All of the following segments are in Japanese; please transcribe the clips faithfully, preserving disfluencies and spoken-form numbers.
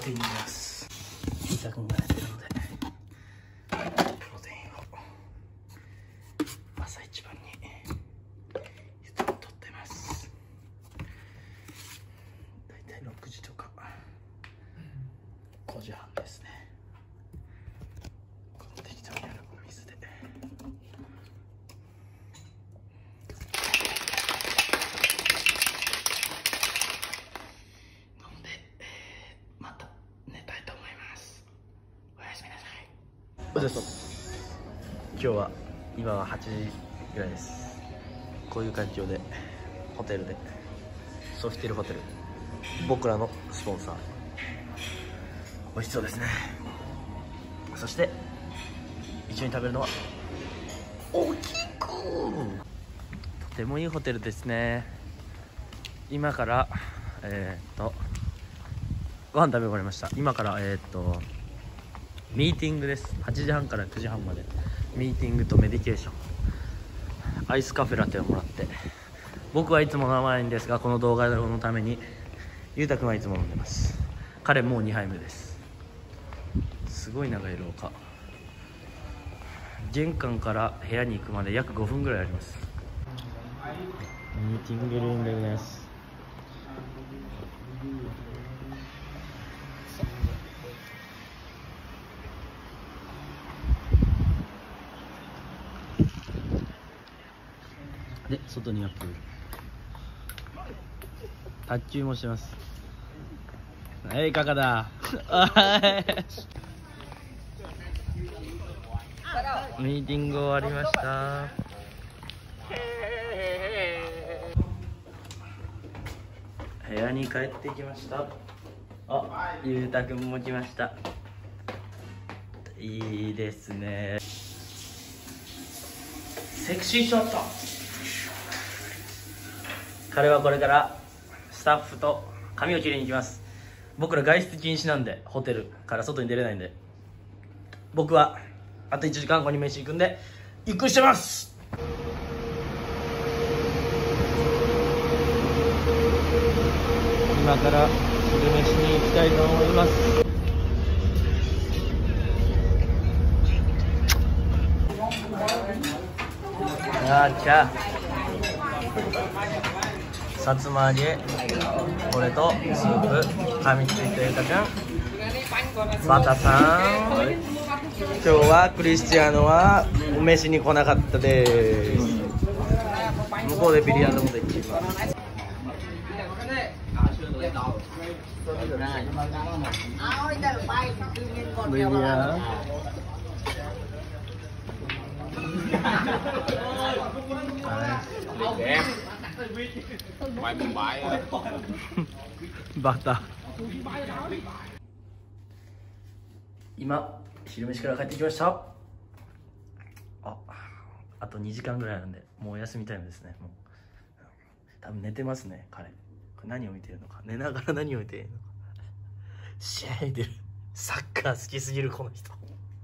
テインになります。伊田君が寝てるのでプロテインを朝一番にいつもとってます。だいたいろくじとかごじはんですね。この適当にあるお水で飲んで、えー、また寝たいと思います。おやすみなさい。お疲れ様。今日は今ははちじぐらいです。こういう環境でホテルでソフィテルホテル、僕らのスポンサー、美味しそうですね。そして一緒に食べるのはおきく。とてもいいホテルですね。今からえー、っとご飯食べ終わりました。今からえー、っとミーティングです。はちじはんからくじはんまでミーティングとメディケーション、アイスカフェラテをもらって、僕はいつも飲まないんですが、この動画のためにゆうたくんはいつも飲んでます。彼もうにはいめです。すごい長い廊下、玄関から部屋に行くまで約ごふんぐらいあります。ミーティングルームです。で、外にはプール、卓球もしてます。はい、カカだ。ミーティング終わりました。部屋に帰ってきました。あ、ゆうたくんも来ました。いいですね。セクシーショット。彼はこれからスタッフと髪を切りに行きます。僕ら外出禁止なんで、ホテルから外に出れないんで、僕はあといちじかんごに飯行くんでゆっくりしてます。今から昼飯に行きたいと思います。あー、来た。さつま揚げ、これとスープ、噛みついてゆうたくん、バタさん。今日はクリスチアーノは飯に来なかったです。向こうでビリヤードもできます。ビリヤーバタ。今昼飯から帰ってきました。あ、あとにじかんぐらいなんでもう休みタイムですね。もう多分寝てますね彼。これ何を見てるのか、寝ながら何を見ているのか。試合出る。サッカー好きすぎるこの人。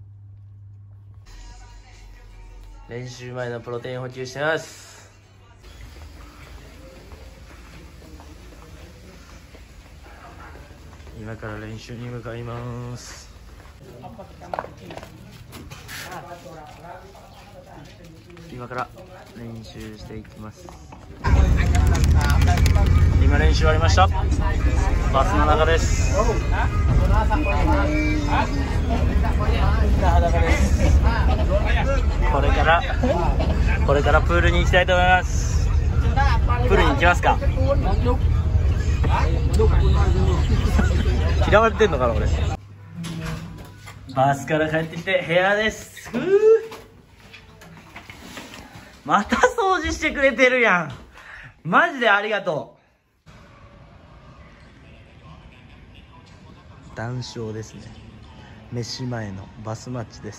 練習前のプロテイン補給してます。今から練習に向かいます。今から練習していきます。今練習終わりました。バスの中です。これからこれからプールに行きたいと思います。プールに行きますか。嫌われてんのかな俺。バスから帰ってきて部屋です。ふう、また掃除してくれてるやん。マジでありがとう。談笑ですね。飯前のバスマッチです。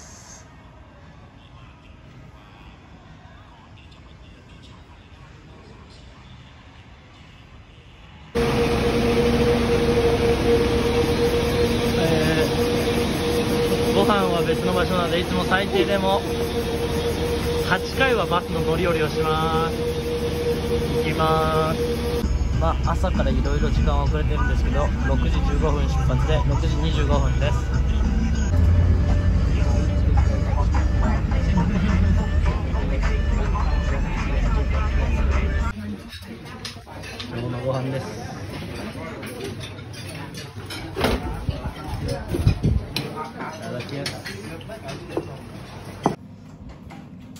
ご飯は別の場所なので、いつも最低でもはちかいはバスの乗り降りをします。行きます。 ま朝からいろいろ時間遅れてるんですけど、ろくじじゅうごふん出発でろくじにじゅうごふんです。今日のご飯です。いただきます。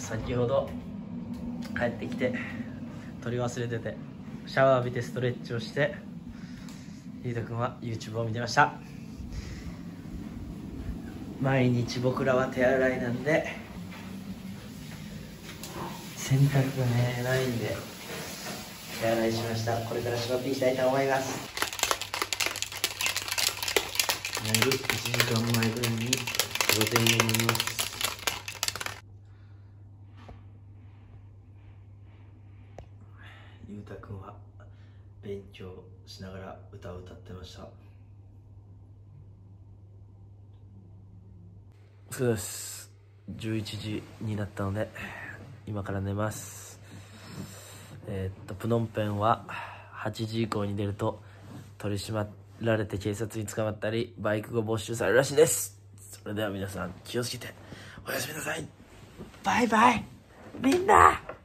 先ほど帰ってきて取り忘れてて、シャワー浴びてストレッチをして、ゆうたくんは YouTube を見てました。毎日僕らは手洗いなんで、洗濯がねないんで手洗いしました。これからしまっていきたいと思います。寝るいちじかんまえぐらいにプロテインを飲みます。ゆうたくんは勉強しながら歌を歌ってました。そうです。じゅういちじになったので今から寝ます。えー、っとプノンペンははちじ以降に出ると取り締まられて警察に捕まったりバイクが没収されるらしいです。それでは皆さん気をつけておやすみなさい。バイバイみんな。